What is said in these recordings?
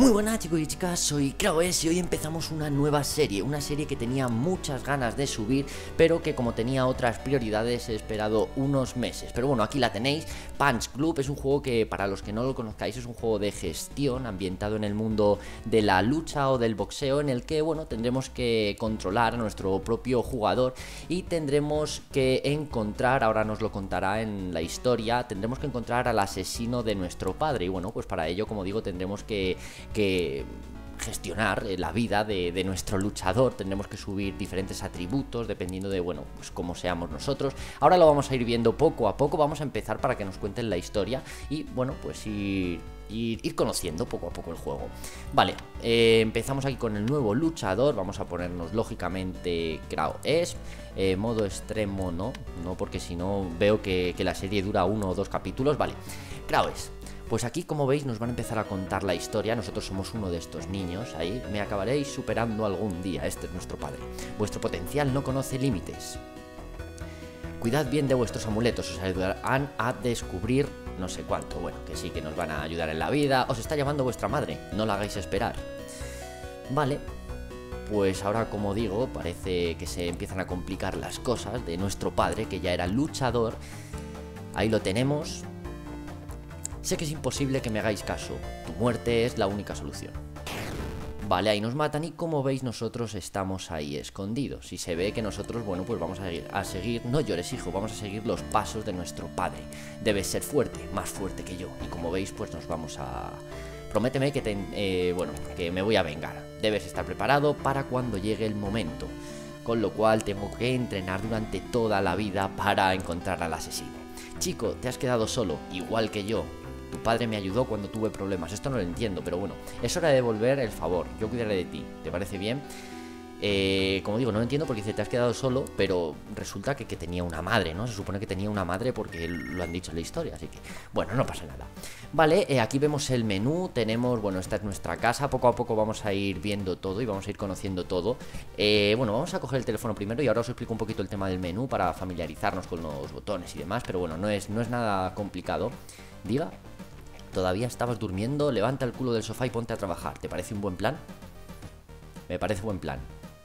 Muy buenas chicos y chicas, soy Kraoes y hoy empezamos una nueva serie. Una serie que tenía muchas ganas de subir, pero que como tenía otras prioridades he esperado unos meses. Pero bueno, aquí la tenéis. Punch Club es un juego que, para los que no lo conozcáis, es un juego de gestión ambientado en el mundo de la lucha o del boxeo, en el que, bueno, tendremos que controlar a nuestro propio jugador y tendremos que encontrar, ahora nos lo contará en la historia, tendremos que encontrar al asesino de nuestro padre. Y bueno, pues para ello, como digo, tendremos que gestionar la vida de nuestro luchador. Tendremos que subir diferentes atributos dependiendo de, bueno, pues cómo seamos nosotros. Ahora lo vamos a ir viendo poco a poco. Vamos a empezar para que nos cuenten la historia y, bueno, pues ir conociendo poco a poco el juego. Vale, empezamos aquí con el nuevo luchador. Vamos a ponernos lógicamente Kraoes. Modo extremo no, porque si no veo que la serie dura 1 o 2 capítulos. Vale, Kraoes. Pues aquí, como veis, nos van a empezar a contar la historia. Nosotros somos uno de estos niños. Ahí me acabaréis superando algún día. Este es nuestro padre. Vuestro potencial no conoce límites. Cuidad bien de vuestros amuletos. Os ayudarán a descubrir no sé cuánto. Bueno, que sí, que nos van a ayudar en la vida. Os está llamando vuestra madre. No la hagáis esperar. Vale. Pues ahora, como digo, parece que se empiezan a complicar las cosas de nuestro padre, que ya era luchador. Ahí lo tenemos. Sé que es imposible que me hagáis caso. Tu muerte es la única solución. Vale, ahí nos matan y, como veis, nosotros estamos ahí escondidos. Y se ve que nosotros, bueno, pues vamos a seguir... No llores, hijo, vamos a seguir los pasos de nuestro padre. Debes ser fuerte, más fuerte que yo. Y como veis, pues nos vamos a... Prométeme que bueno, que me voy a vengar. Debes estar preparado para cuando llegue el momento. Con lo cual tengo que entrenar durante toda la vida para encontrar al asesino. Chico, te has quedado solo, igual que yo. Tu padre me ayudó cuando tuve problemas. Esto no lo entiendo, pero bueno, es hora de devolver el favor. Yo cuidaré de ti, ¿te parece bien? Como digo, no lo entiendo porque dice, te has quedado solo, pero resulta que tenía una madre, ¿no? Se supone que tenía una madre porque lo han dicho en la historia, así que, bueno, no pasa nada. Vale, aquí vemos el menú, tenemos, bueno, esta es nuestra casa. Poco a poco vamos a ir viendo todo y vamos a ir conociendo todo. Bueno, vamos a coger el teléfono primero y ahora os explico un poquito el tema del menú para familiarizarnos con los botones y demás, pero bueno, no es nada complicado. Diga, todavía estabas durmiendo, levanta el culo del sofá y ponte a trabajar. ¿Te parece un buen plan? Me parece buen plan.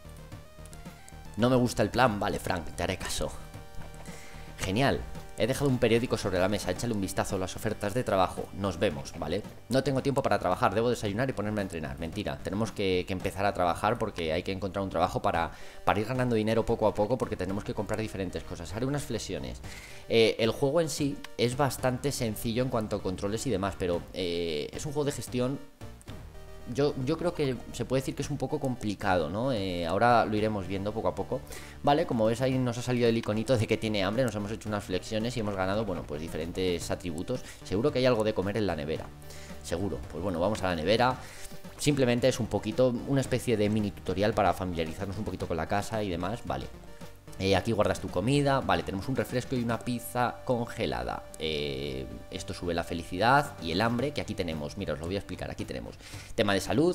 No me gusta el plan, vale, Frank, te haré caso. Genial, he dejado un periódico sobre la mesa, échale un vistazo a las ofertas de trabajo. Nos vemos, ¿vale? No tengo tiempo para trabajar, debo desayunar y ponerme a entrenar. Mentira, tenemos que empezar a trabajar porque hay que encontrar un trabajo para ir ganando dinero poco a poco, porque tenemos que comprar diferentes cosas. Haré unas flexiones. El juego en sí es bastante sencillo en cuanto a controles y demás, pero es un juego de gestión. Yo creo que se puede decir que es un poco complicado, ¿no? Ahora lo iremos viendo poco a poco. Vale, como ves, ahí nos ha salido el iconito de que tiene hambre. Nos hemos hecho unas flexiones y hemos ganado, bueno, pues diferentes atributos. Seguro que hay algo de comer en la nevera. Seguro. Pues bueno, vamos a la nevera. Simplemente es un poquito, una especie de mini tutorial para familiarizarnos un poquito con la casa y demás. Vale. Aquí guardas tu comida. Vale, tenemos un refresco y una pizza congelada. Esto sube la felicidad y el hambre, que aquí tenemos. Mira, os lo voy a explicar. Aquí tenemos tema de salud,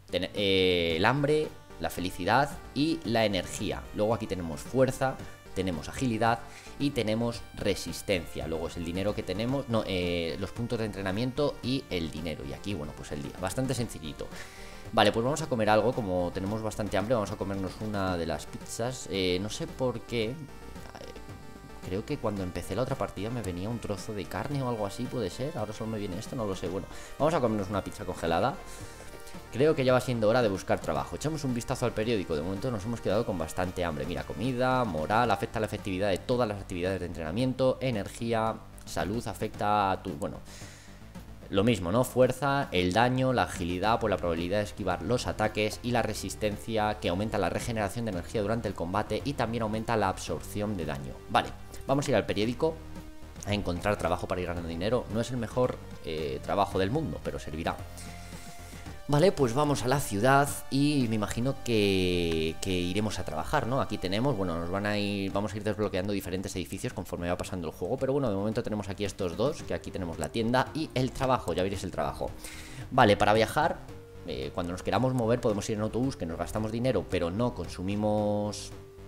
el hambre, la felicidad y la energía. Luego aquí tenemos fuerza, tenemos agilidad y tenemos resistencia. Luego es el dinero que tenemos, no, los puntos de entrenamiento y el dinero. Y aquí, bueno, pues el día. Bastante sencillito. Vale, pues vamos a comer algo. Como tenemos bastante hambre, vamos a comernos una de las pizzas. No sé por qué. Creo que cuando empecé la otra partida me venía un trozo de carne o algo así, puede ser. Ahora solo me viene esto, no lo sé. Bueno, vamos a comernos una pizza congelada. Creo que ya va siendo hora de buscar trabajo. Echamos un vistazo al periódico. De momento nos hemos quedado con bastante hambre. Mira, comida, moral, afecta la efectividad de todas las actividades de entrenamiento. Energía, salud, afecta a tu... Bueno, lo mismo, ¿no? Fuerza, el daño, la agilidad por la probabilidad de esquivar los ataques y la resistencia, que aumenta la regeneración de energía durante el combate y también aumenta la absorción de daño. Vale, vamos a ir al periódico a encontrar trabajo para ir ganando dinero. No es el mejor trabajo del mundo, pero servirá. Vale, pues vamos a la ciudad y me imagino que iremos a trabajar, ¿no? Aquí tenemos, bueno, vamos a ir desbloqueando diferentes edificios conforme va pasando el juego. Pero bueno, de momento tenemos aquí estos dos, que aquí tenemos la tienda y el trabajo, ya veréis el trabajo. Vale, para viajar, cuando nos queramos mover podemos ir en autobús, que nos gastamos dinero, pero no consumimos...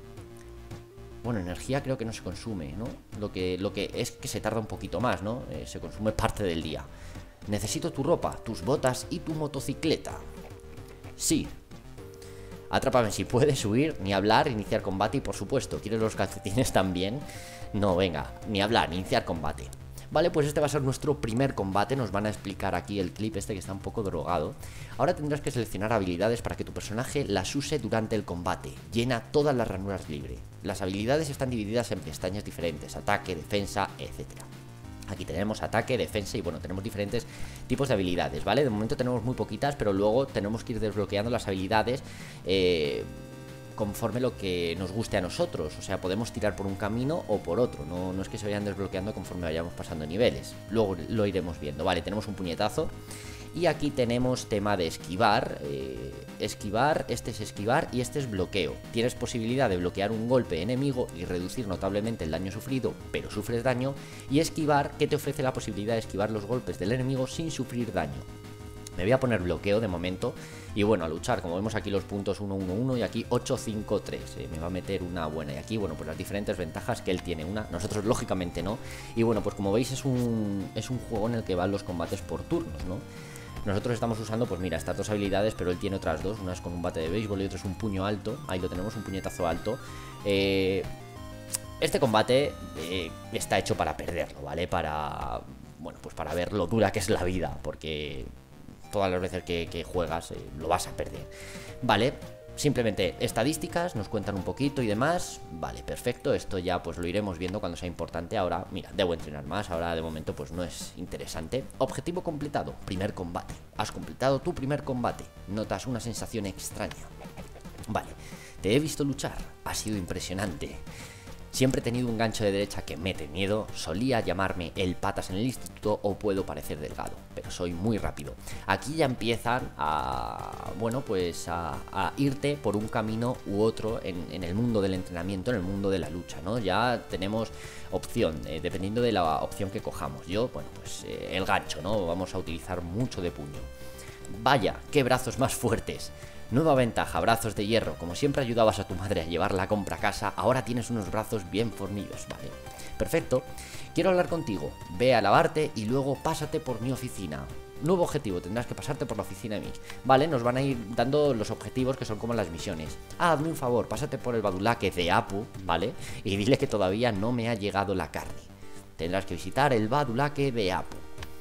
Bueno, energía creo que no se consume, ¿no? Lo que es que se tarda un poquito más, ¿no? Se consume parte del día. Necesito tu ropa, tus botas y tu motocicleta. Sí. Atrápame si puedes, huir, ni hablar, iniciar combate y por supuesto, ¿quieres los calcetines también? No, venga, ni hablar, ni iniciar combate. Vale, pues este va a ser nuestro primer combate. Nos van a explicar aquí el clip este que está un poco drogado. Ahora tendrás que seleccionar habilidades para que tu personaje las use durante el combate. Llena todas las ranuras libre. Las habilidades están divididas en pestañas diferentes: ataque, defensa, etcétera. Aquí tenemos ataque, defensa y bueno, tenemos diferentes tipos de habilidades, ¿vale? De momento tenemos muy poquitas, pero luego tenemos que ir desbloqueando las habilidades conforme lo que nos guste a nosotros. O sea, podemos tirar por un camino o por otro. No es que se vayan desbloqueando conforme vayamos pasando niveles. Luego lo iremos viendo. Vale, tenemos un puñetazo. Y aquí tenemos tema de esquivar. Esquivar, este es esquivar y este es bloqueo. Tienes posibilidad de bloquear un golpe enemigo y reducir notablemente el daño sufrido, pero sufres daño. Y esquivar, que te ofrece la posibilidad de esquivar los golpes del enemigo sin sufrir daño. Me voy a poner bloqueo de momento. Y bueno, a luchar, como vemos aquí los puntos 1, 1, 1 y aquí 8, 5, 3. Me va a meter una buena. Y aquí, bueno, pues las diferentes ventajas que él tiene una. Nosotros lógicamente no. Y bueno, pues como veis es un juego en el que van los combates por turnos, ¿no? Nosotros estamos usando, pues mira, estas dos habilidades, pero él tiene otras dos. Una es con un bate de béisbol y otra es un puño alto. Ahí lo tenemos, un puñetazo alto. Este combate está hecho para perderlo, ¿vale? Bueno, pues para ver lo dura que es la vida, porque todas las veces que juegas lo vas a perder. Vale, simplemente estadísticas, nos cuentan un poquito y demás. Vale, perfecto, esto ya pues lo iremos viendo cuando sea importante. Ahora, mira, debo entrenar más, ahora de momento pues no es interesante. Objetivo completado, primer combate. Has completado tu primer combate. Notas una sensación extraña. Vale, te he visto luchar, ha sido impresionante. Siempre he tenido un gancho de derecha que mete miedo. Solía llamarme el patas en el instituto o puedo parecer delgado, pero soy muy rápido. Aquí ya empiezan bueno, pues a irte por un camino u otro en el mundo del entrenamiento, en el mundo de la lucha, ¿no? Ya tenemos opción, dependiendo de la opción que cojamos. Yo, bueno, pues el gancho, ¿no? Vamos a utilizar mucho de puño. Vaya, qué brazos más fuertes. Nueva ventaja, brazos de hierro. Como siempre ayudabas a tu madre a llevar la compra a casa, ahora tienes unos brazos bien fornidos, ¿vale? Perfecto. Quiero hablar contigo. Ve a lavarte y luego pásate por mi oficina. Nuevo objetivo, tendrás que pasarte por la oficina de Mick. Vale, nos van a ir dando los objetivos que son como las misiones. Hazme un favor, pásate por el badulaque de Apu, ¿vale? Y dile que todavía no me ha llegado la carne. Tendrás que visitar el badulaque de Apu.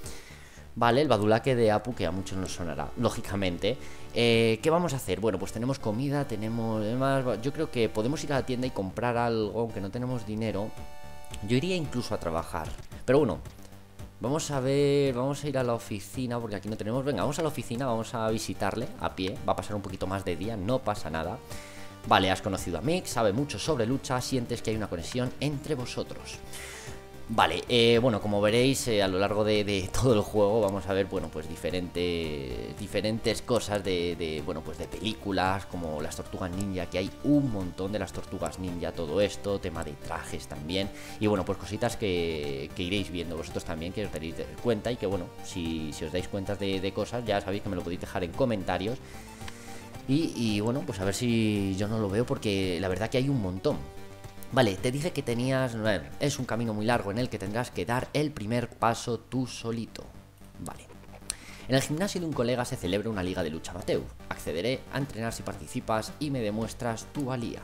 Vale, el badulaque de Apu, que a muchos nos sonará, lógicamente. ¿Qué vamos a hacer? Bueno, pues tenemos comida, tenemos demás. Yo creo que podemos ir a la tienda y comprar algo, aunque no tenemos dinero. Yo iría incluso a trabajar. Pero bueno, vamos a ver, vamos a ir a la oficina, porque aquí no tenemos. Venga, vamos a la oficina, vamos a visitarle a pie. Va a pasar un poquito más de día, no pasa nada. Vale, has conocido a Mick, sabe mucho sobre lucha, sientes que hay una conexión entre vosotros. Vale, bueno, como veréis a lo largo de todo el juego vamos a ver, bueno, pues diferentes cosas bueno, pues de películas, como las tortugas ninja, que hay un montón de las tortugas ninja, todo esto, tema de trajes también, y bueno, pues cositas que iréis viendo vosotros también, que os daréis cuenta, y que bueno, si os dais cuenta de cosas, ya sabéis que me lo podéis dejar en comentarios, y bueno, pues a ver si yo no lo veo, porque la verdad que hay un montón. Vale, te dije que tenías... Bueno, es un camino muy largo en el que tendrás que dar el primer paso tú solito. Vale. En el gimnasio de un colega se celebra una liga de lucha amateur. Accederé a entrenar si participas y me demuestras tu valía.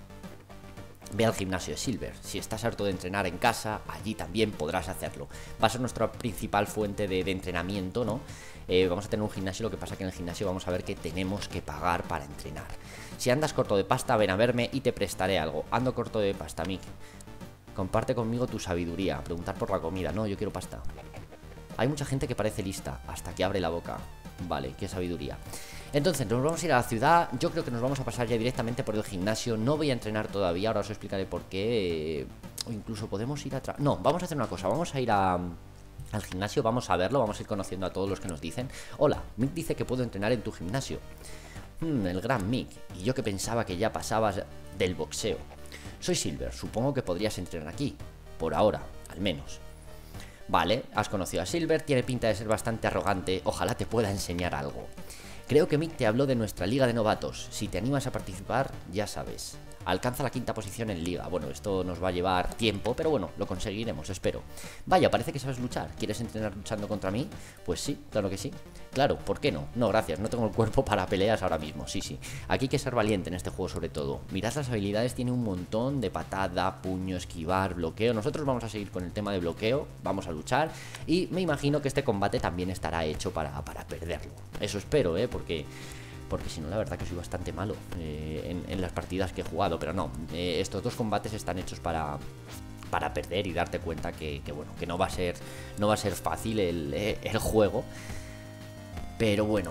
Ve al gimnasio de Silver. Si estás harto de entrenar en casa, allí también podrás hacerlo. Va a ser nuestra principal fuente de entrenamiento, ¿no? Vamos a tener un gimnasio, lo que pasa que en el gimnasio vamos a ver que tenemos que pagar para entrenar. Si andas corto de pasta, ven a verme y te prestaré algo. Ando corto de pasta, Mick. Comparte conmigo tu sabiduría. Preguntar por la comida. No, yo quiero pasta. Hay mucha gente que parece lista hasta que abre la boca. Vale, qué sabiduría. Entonces, nos vamos a ir a la ciudad. Yo creo que nos vamos a pasar ya directamente por el gimnasio. No voy a entrenar todavía, ahora os explicaré por qué. O incluso podemos ir a... No, vamos a hacer una cosa. Vamos a ir al gimnasio, vamos a verlo. Vamos a ir conociendo a todos los que nos dicen. Hola, Mick dice que puedo entrenar en tu gimnasio. El gran Mick. Y yo que pensaba que ya pasabas del boxeo. Soy Silver, supongo que podrías entrenar aquí. Por ahora, al menos. Vale, has conocido a Silver, tiene pinta de ser bastante arrogante. Ojalá te pueda enseñar algo. Creo que Mick te habló de nuestra liga de novatos. Si te animas a participar, ya sabes. Alcanza la 5ª posición en liga. Bueno, esto nos va a llevar tiempo, pero bueno, lo conseguiremos, espero. Vaya, parece que sabes luchar. ¿Quieres entrenar luchando contra mí? Pues sí, claro que sí. Claro, ¿por qué no? No, gracias, no tengo el cuerpo para peleas ahora mismo. Sí, sí. Aquí hay que ser valiente en este juego sobre todo. Mirad las habilidades, tiene un montón de patada, puño, esquivar, bloqueo. Nosotros vamos a seguir con el tema de bloqueo, vamos a luchar. Y me imagino que este combate también estará hecho para perderlo. Eso espero, porque si no, la verdad que soy bastante malo en las partidas que he jugado. Pero no, estos dos combates están hechos para perder y darte cuenta que bueno, que no va a ser fácil el juego. Pero bueno,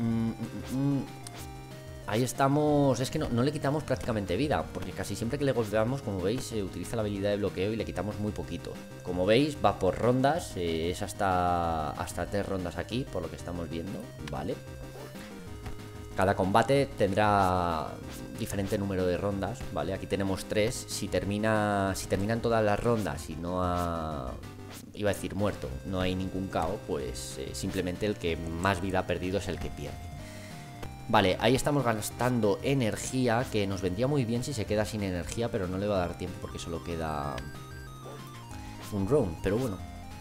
ahí estamos. Es que no le quitamos prácticamente vida, porque casi siempre que le golpeamos, como veis, utiliza la habilidad de bloqueo y le quitamos muy poquito. Como veis, va por rondas, es hasta 3 rondas aquí, por lo que estamos viendo, ¿vale? Cada combate tendrá diferente número de rondas, ¿vale? Aquí tenemos 3. Si terminan todas las rondas y no ha... iba a decir muerto, no hay ningún KO, pues simplemente el que más vida ha perdido es el que pierde. Vale, ahí estamos gastando energía, que nos vendría muy bien si se queda sin energía, pero no le va a dar tiempo porque solo queda un round. Pero bueno,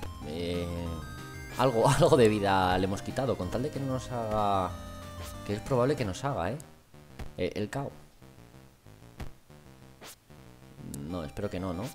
algo de vida le hemos quitado, con tal de que no nos haga... que es probable que nos haga, el KO. No, espero que no, ¿no?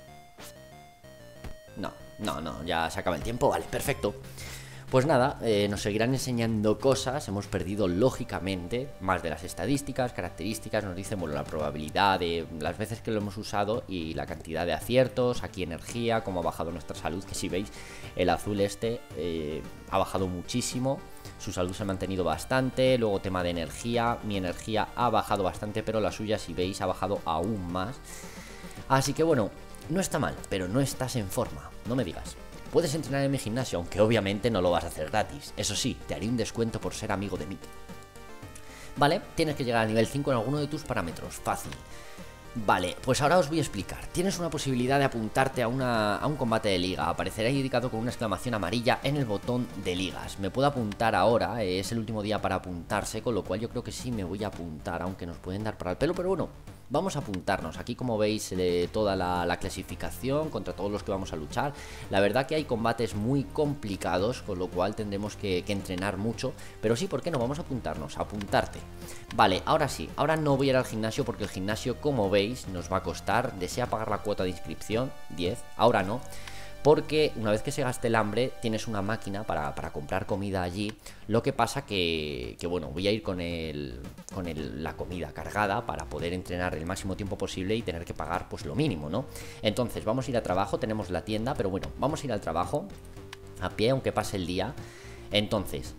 No, ya se acaba el tiempo, vale, perfecto. Pues nada, nos seguirán enseñando cosas. Hemos perdido lógicamente más de las estadísticas, características. Nos dicen, bueno, la probabilidad de las veces que lo hemos usado y la cantidad de aciertos. Aquí energía, cómo ha bajado nuestra salud, que si veis el azul ha bajado muchísimo. Su salud se ha mantenido bastante. Luego tema de energía, mi energía ha bajado bastante, pero la suya, si veis, ha bajado aún más. Así que bueno, no está mal, pero no estás en forma, no me digas. Puedes entrenar en mi gimnasio, aunque obviamente no lo vas a hacer gratis. Eso sí, te haré un descuento por ser amigo de mí. Vale, tienes que llegar a nivel 5 en alguno de tus parámetros, fácil. Vale, pues ahora os voy a explicar. Tienes una posibilidad de apuntarte a un combate de liga. Aparecerá indicado con una exclamación amarilla en el botón de ligas. Me puedo apuntar ahora, es el último día para apuntarse, con lo cual yo creo que sí me voy a apuntar, aunque nos pueden dar para el pelo, pero bueno, vamos a apuntarnos. Aquí, como veis, toda la clasificación contra todos los que vamos a luchar. La verdad que hay combates muy complicados, con lo cual tendremos que entrenar mucho. Pero sí, ¿por qué no? Vamos a apuntarnos, apuntarte. Vale, ahora sí, ahora no voy a ir al gimnasio porque el gimnasio, como veis, nos va a costar. Desea pagar la cuota de inscripción, 10, ahora no. Porque una vez que se gaste el hambre, tienes una máquina para comprar comida allí. Lo que pasa que bueno, voy a ir con la comida cargada para poder entrenar el máximo tiempo posible y tener que pagar pues lo mínimo, ¿no? Entonces vamos a ir a trabajo, tenemos la tienda, pero bueno, vamos a ir al trabajo a pie, aunque pase el día. Entonces...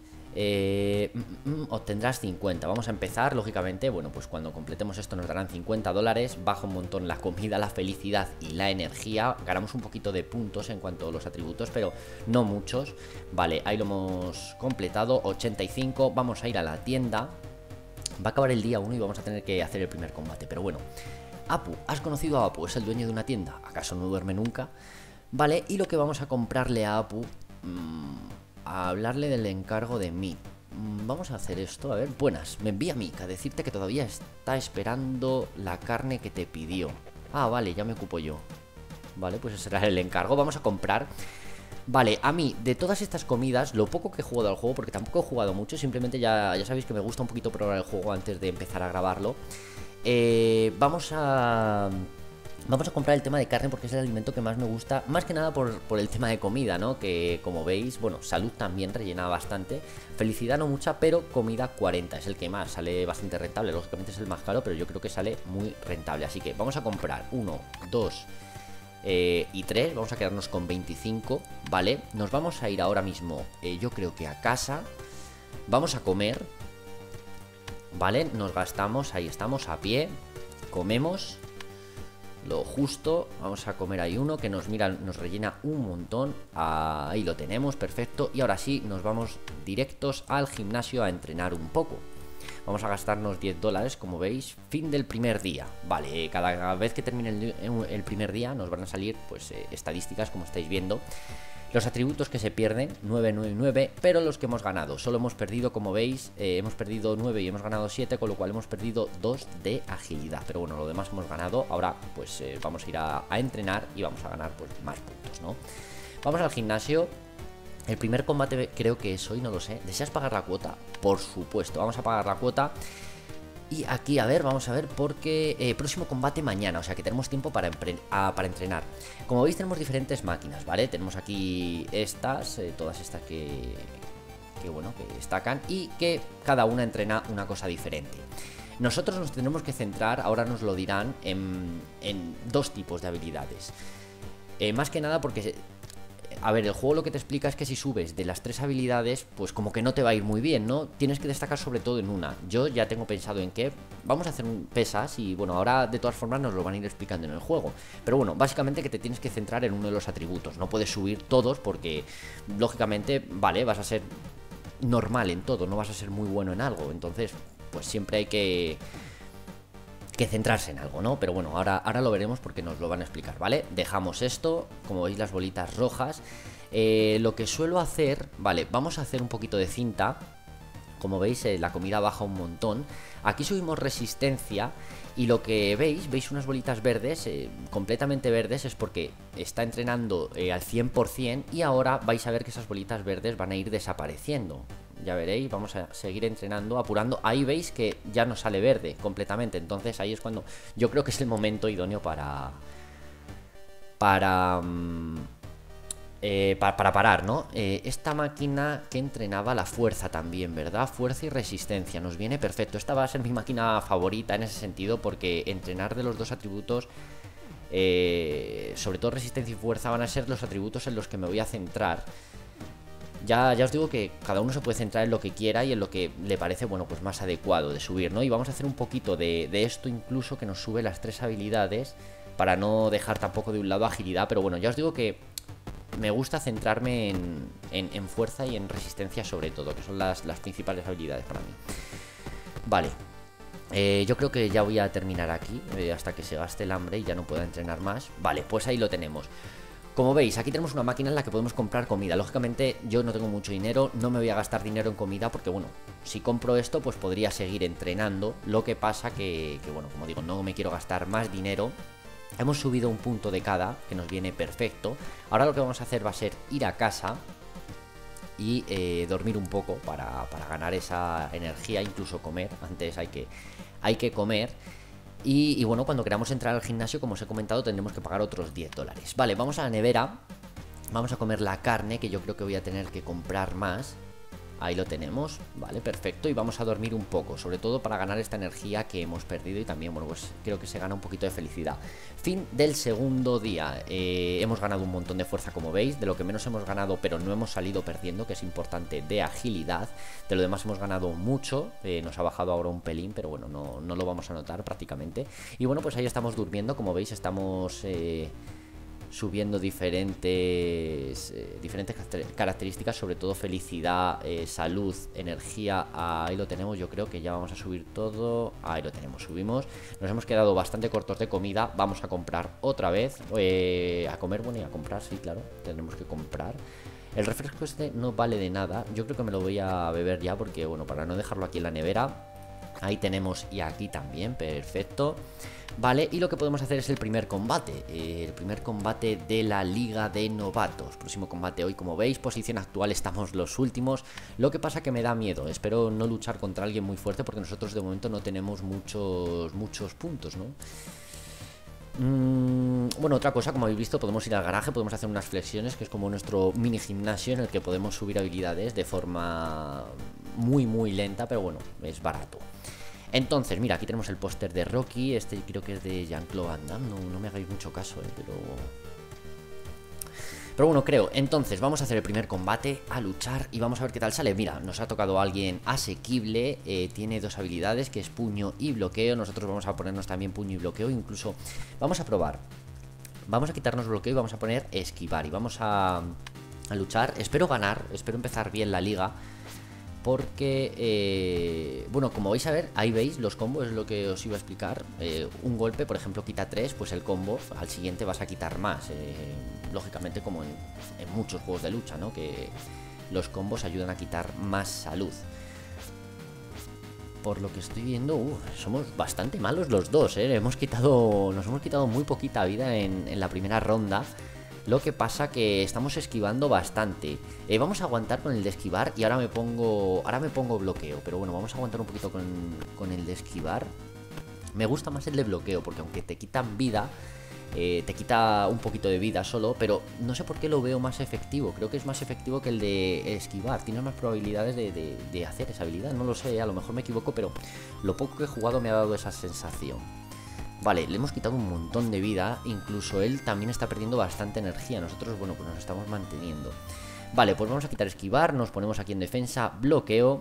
obtendrás 50. Vamos a empezar, lógicamente, bueno, pues cuando completemos esto nos darán $50. Baja un montón la comida, la felicidad y la energía. Ganamos un poquito de puntos en cuanto a los atributos, pero no muchos. Vale, ahí lo hemos completado, 85. Vamos a ir a la tienda. Va a acabar el día 1 y vamos a tener que hacer el primer combate, pero bueno. Apu, ¿has conocido a Apu? Es el dueño de una tienda. ¿Acaso no duerme nunca? Vale, y lo que vamos a comprarle a Apu... a hablarle del encargo de Mick. Vamos a hacer esto, a ver. Buenas, me envía Mick a decirte que todavía está esperando la carne que te pidió. Ah, vale, ya me ocupo yo. Vale, pues ese será el encargo. Vamos a comprar. Vale, a mí, de todas estas comidas, lo poco que he jugado al juego, porque tampoco he jugado mucho, simplemente ya sabéis que me gusta un poquito probar el juego antes de empezar a grabarlo. Vamos a comprar el tema de carne porque es el alimento que más me gusta. Más que nada por el tema de comida, ¿no? Que como veis, bueno, salud también rellena bastante. Felicidad no mucha, pero comida 40. Es el que más, sale bastante rentable. Lógicamente es el más caro, pero yo creo que sale muy rentable. Así que vamos a comprar 1, 2 y 3. Vamos a quedarnos con 25, ¿vale? Nos vamos a ir ahora mismo, yo creo que a casa. Vamos a comer, ¿vale? Nos gastamos, ahí estamos, a pie. Comemos lo justo, vamos a comer ahí uno que nos rellena un montón. Ahí lo tenemos, perfecto. Y ahora sí, nos vamos directos al gimnasio a entrenar un poco. Vamos a gastarnos $10, como veis. Fin del primer día. Vale, cada vez que termine el primer día nos van a salir pues estadísticas, como estáis viendo. Los atributos que se pierden, 9, 9 y 9, pero los que hemos ganado, solo hemos perdido, como veis, hemos perdido 9 y hemos ganado 7, con lo cual hemos perdido 2 de agilidad. Pero bueno, lo demás hemos ganado. Ahora pues vamos a ir a entrenar y vamos a ganar pues más puntos, ¿no? Vamos al gimnasio. El primer combate creo que es hoy, no lo sé. ¿Deseas pagar la cuota? Por supuesto, vamos a pagar la cuota. Y aquí, a ver, vamos a ver, porque próximo combate mañana, o sea que tenemos tiempo para entrenar. Como veis tenemos diferentes máquinas, ¿vale? Tenemos aquí estas, todas estas que bueno, que destacan y que cada una entrena una cosa diferente. Nosotros nos tenemos que centrar, ahora nos lo dirán, en dos tipos de habilidades. Más que nada porque... A ver, el juego lo que te explica es que si subes de las 3 habilidades, pues como que no te va a ir muy bien, ¿no? Tienes que destacar sobre todo en una. Yo ya tengo pensado en que vamos a hacer pesas y bueno, ahora de todas formas nos lo van a ir explicando en el juego. Pero bueno, básicamente que te tienes que centrar en uno de los atributos. No puedes subir todos porque, lógicamente, vale, vas a ser normal en todo, no vas a ser muy bueno en algo. Entonces, pues siempre hay que centrarse en algo, ¿no? Pero bueno, ahora lo veremos porque nos lo van a explicar, ¿vale? Dejamos esto, como veis las bolitas rojas. Lo que suelo hacer, vale, vamos a hacer un poquito de cinta. Como veis, la comida baja un montón. Aquí subimos resistencia y lo que veis unas bolitas verdes, completamente verdes, es porque está entrenando al 100% y ahora vais a ver que esas bolitas verdes van a ir desapareciendo. Ya veréis, vamos a seguir entrenando, apurando. Ahí veis que ya no sale verde completamente. Entonces ahí es cuando yo creo que es el momento idóneo para parar, ¿no? Esta máquina que entrenaba la fuerza también, ¿verdad? Fuerza y resistencia, nos viene perfecto. Esta va a ser mi máquina favorita en ese sentido porque entrenar de los dos atributos, sobre todo resistencia y fuerza, van a ser los atributos en los que me voy a centrar. Ya os digo que cada uno se puede centrar en lo que quiera y en lo que le parece, bueno, pues más adecuado de subir, ¿no? Y vamos a hacer un poquito de esto incluso que nos sube las 3 habilidades para no dejar tampoco de un lado agilidad. Pero bueno, ya os digo que me gusta centrarme en fuerza y en resistencia sobre todo, que son las principales habilidades para mí. Vale, yo creo que ya voy a terminar aquí hasta que se gaste el hambre y ya no pueda entrenar más. Vale, pues ahí lo tenemos. Como veis, aquí tenemos una máquina en la que podemos comprar comida. Lógicamente yo no tengo mucho dinero, no me voy a gastar dinero en comida porque bueno, si compro esto pues podría seguir entrenando. Lo que pasa que bueno, como digo, no me quiero gastar más dinero. Hemos subido un punto de cada, que nos viene perfecto. Ahora lo que vamos a hacer va a ser ir a casa y dormir un poco para ganar esa energía, incluso comer. Antes hay que comer. Y bueno, cuando queramos entrar al gimnasio, como os he comentado, tendremos que pagar otros $10. Vale, vamos a la nevera. Vamos a comer la carne, que yo creo que voy a tener que comprar más. Ahí lo tenemos, vale, perfecto. Y vamos a dormir un poco, sobre todo para ganar esta energía que hemos perdido. Y también, bueno, pues creo que se gana un poquito de felicidad. Fin del segundo día. Hemos ganado un montón de fuerza, como veis. De lo que menos hemos ganado, pero no hemos salido perdiendo, que es importante, de agilidad. De lo demás hemos ganado mucho. Nos ha bajado ahora un pelín, pero bueno, no lo vamos a notar prácticamente. Y bueno, pues ahí estamos durmiendo, como veis, estamos... subiendo diferentes características, sobre todo felicidad, salud, energía. Ahí lo tenemos, yo creo que ya vamos a subir todo. Ahí lo tenemos, subimos. Nos hemos quedado bastante cortos de comida. Vamos a comprar otra vez, a comer, bueno, y a comprar, sí, claro, tendremos que comprar. El refresco este no vale de nada. Yo creo que me lo voy a beber ya porque, bueno, para no dejarlo aquí en la nevera. Ahí tenemos, y aquí también, perfecto. Vale, y lo que podemos hacer es el primer combate. El primer combate de la Liga de Novatos. Próximo combate hoy, como veis, posición actual, estamos los últimos. Lo que pasa que me da miedo. Espero no luchar contra alguien muy fuerte porque nosotros de momento no tenemos muchos puntos, ¿no? Bueno, otra cosa, como habéis visto, podemos ir al garaje, podemos hacer unas flexiones, que es como nuestro mini gimnasio en el que podemos subir habilidades de forma muy lenta, pero bueno, es barato. Entonces, mira, aquí tenemos el póster de Rocky. Este creo que es de Jean-Claude Van Damme. No me hagáis mucho caso, pero bueno, creo. Entonces, vamos a hacer el primer combate, a luchar y vamos a ver qué tal sale. Mira, nos ha tocado alguien asequible. Tiene 2 habilidades, que es puño y bloqueo. Nosotros vamos a ponernos también puño y bloqueo. Incluso vamos a probar. Vamos a quitarnos bloqueo y vamos a poner esquivar. Y vamos a luchar. Espero ganar, espero empezar bien la liga. porque, bueno, como vais a ver, ahí veis los combos, es lo que os iba a explicar. Un golpe, por ejemplo, quita 3, pues el combo al siguiente vas a quitar más. Lógicamente, como en muchos juegos de lucha, ¿no? Que los combos ayudan a quitar más salud. Por lo que estoy viendo, somos bastante malos los dos, ¿eh? Nos hemos quitado muy poquita vida en la primera ronda. Lo que pasa que estamos esquivando bastante. Vamos a aguantar con el de esquivar y ahora me pongo bloqueo. Pero bueno, vamos a aguantar un poquito con el de esquivar. Me gusta más el de bloqueo porque aunque te quitan vida, te quita un poquito de vida solo, pero no sé por qué lo veo más efectivo. Creo que es más efectivo que el de esquivar. Tienes más probabilidades de hacer esa habilidad. No lo sé, a lo mejor me equivoco, pero lo poco que he jugado me ha dado esa sensación. Vale, le hemos quitado un montón de vida. Incluso él también está perdiendo bastante energía. Nosotros, bueno, pues nos estamos manteniendo. Vale, pues vamos a quitar esquivar. Nos ponemos aquí en defensa, bloqueo.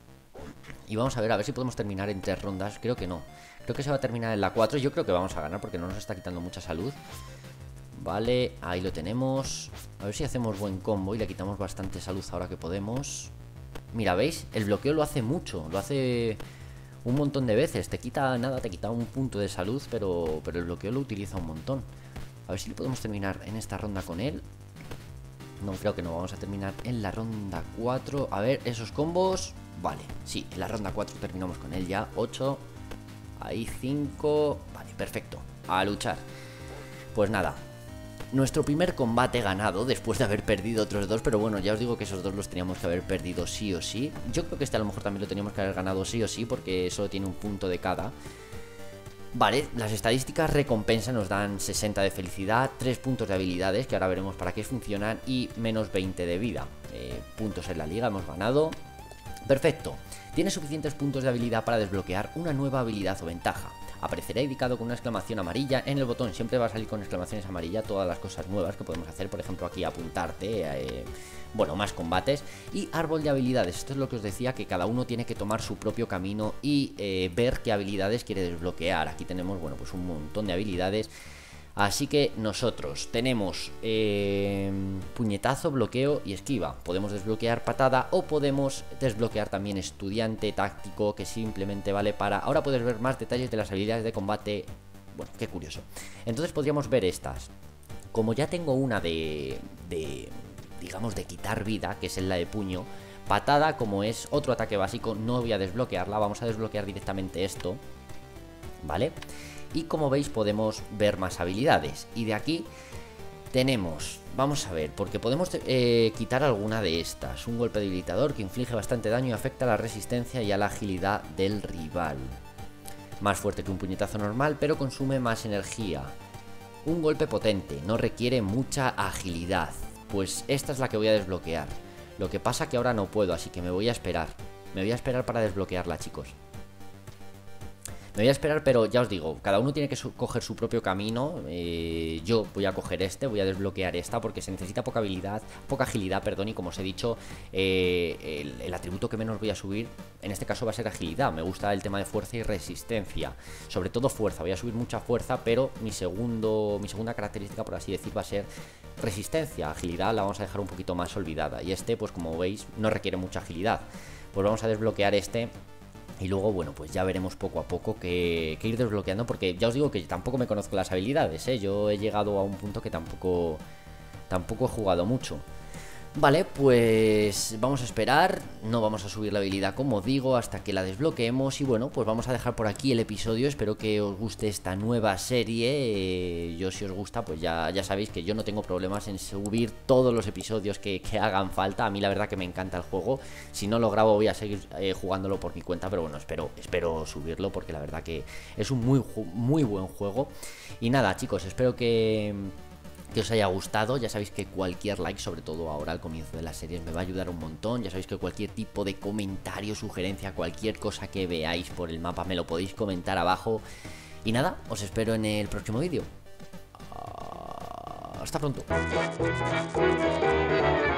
Y vamos a ver si podemos terminar en 3 rondas. Creo que no. Creo que se va a terminar en la 4. Yo creo que vamos a ganar porque no nos está quitando mucha salud. Vale, ahí lo tenemos. A ver si hacemos buen combo y le quitamos bastante salud ahora que podemos. Mira, ¿veis? El bloqueo lo hace mucho. Lo hace un montón de veces. Te quita nada, te quita un punto de salud, pero el bloqueo lo utiliza un montón. A ver si le podemos terminar en esta ronda con él. No, creo que no. Vamos a terminar en la ronda 4. A ver, esos combos. Vale, sí, en la ronda 4 terminamos con él ya. 8. Ahí 5. Vale, perfecto. A luchar. Pues nada, nuestro primer combate ganado después de haber perdido otros 2. Pero bueno, ya os digo que esos 2 los teníamos que haber perdido sí o sí. Yo creo que este a lo mejor también lo teníamos que haber ganado sí o sí, porque solo tiene un punto de cada. Vale, las estadísticas recompensa nos dan 60 de felicidad, 3 puntos de habilidades, que ahora veremos para qué funcionan, y menos 20 de vida. Puntos en la liga, hemos ganado. Perfecto. Tienes suficientes puntos de habilidad para desbloquear una nueva habilidad o ventaja. Aparecerá indicado con una exclamación amarilla en el botón. Siempre va a salir con exclamaciones amarillas todas las cosas nuevas que podemos hacer. Por ejemplo, aquí apuntarte, bueno, más combates. Y árbol de habilidades. Esto es lo que os decía, que cada uno tiene que tomar su propio camino y ver qué habilidades quiere desbloquear. Aquí tenemos, bueno, pues un montón de habilidades. Así que nosotros tenemos puñetazo, bloqueo y esquiva. Podemos desbloquear patada o podemos desbloquear también estudiante táctico, que simplemente vale para... Ahora puedes ver más detalles de las habilidades de combate. Bueno, qué curioso. Entonces podríamos ver estas. Como ya tengo una digamos, de quitar vida, que es en la de puño. Patada, como es otro ataque básico, no voy a desbloquearla. Vamos a desbloquear directamente esto, ¿vale? Y como veis podemos ver más habilidades. Y de aquí tenemos, vamos a ver, porque podemos quitar alguna de estas. Un golpe debilitador que inflige bastante daño y afecta a la resistencia y a la agilidad del rival. Más fuerte que un puñetazo normal, pero consume más energía. Un golpe potente, no requiere mucha agilidad. Pues esta es la que voy a desbloquear. Lo que pasa que ahora no puedo, así que me voy a esperar. Me voy a esperar para desbloquearla, chicos. Me voy a esperar, pero ya os digo, cada uno tiene que coger su propio camino. Yo voy a coger voy a desbloquear esta porque se necesita poca agilidad, perdón, y como os he dicho, el atributo que menos voy a subir, en este caso va a ser agilidad. Me gusta el tema de fuerza y resistencia, sobre todo fuerza. Voy a subir mucha fuerza, pero mi segunda característica, por así decir, va a ser resistencia. Agilidad la vamos a dejar un poquito más olvidada. Y pues como veis, no requiere mucha agilidad. Pues vamos a desbloquear y luego, bueno, pues ya veremos poco a poco que ir desbloqueando, porque ya os digo que tampoco me conozco las habilidades, ¿eh? Yo he llegado a un punto que tampoco he jugado mucho. Vale, pues vamos a esperar, no vamos a subir la habilidad como digo hasta que la desbloqueemos y bueno, pues vamos a dejar por aquí el episodio. Espero que os guste esta nueva serie. Yo si os gusta, pues ya sabéis que yo no tengo problemas en subir todos los episodios que hagan falta. A mí la verdad que me encanta el juego. Si no lo grabo voy a seguir jugándolo por mi cuenta, pero bueno, espero subirlo porque la verdad que es un muy buen juego. Y nada, chicos, espero que os haya gustado. Ya sabéis que cualquier like, sobre todo ahora al comienzo de las series, me va a ayudar un montón. Ya sabéis que cualquier tipo de comentario, sugerencia, cualquier cosa que veáis por el mapa me lo podéis comentar abajo. Y nada, os espero en el próximo vídeo. Hasta pronto.